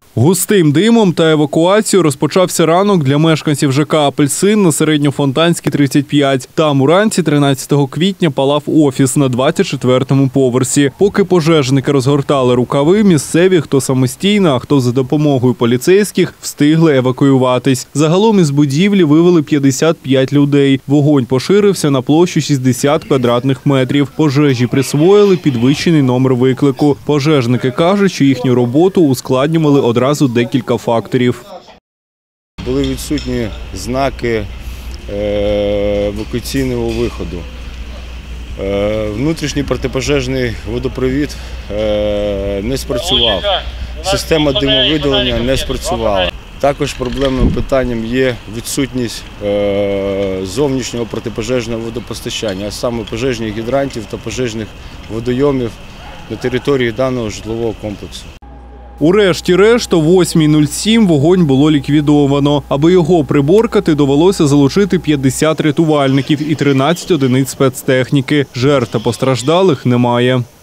Густим димом та евакуацією розпочався ранок для мешканців ЖК «Апельсин» на Середньофонтанській, 35. Там уранці 13 квітня палав офіс на 24-му поверсі. Поки пожежники розгортали рукави, місцеві, хто самостійно, а хто за допомогою поліцейських, встигли евакуюватись. Загалом із будівлі вивели 55 людей. Вогонь поширився на площу 60 квадратних метрів. Пожежі присвоїли підвищений номер виклику. Пожежники кажуть, що їхню роботу ускладнювали одразу декілька факторів. Були відсутні знаки евакуаційного виходу. Внутрішній протипожежний водопровід не спрацював. Система димовидалення не спрацювала. Також проблемним питанням є відсутність зовнішнього протипожежного водопостачання, а саме пожежних гідрантів та пожежних водойомів на території даного житлового комплексу. Урешті-решт, о 8:07 вогонь було ліквідовано. Аби його приборкати, довелося залучити 50 рятувальників і 13 одиниць спецтехніки. Жертв та постраждалих немає.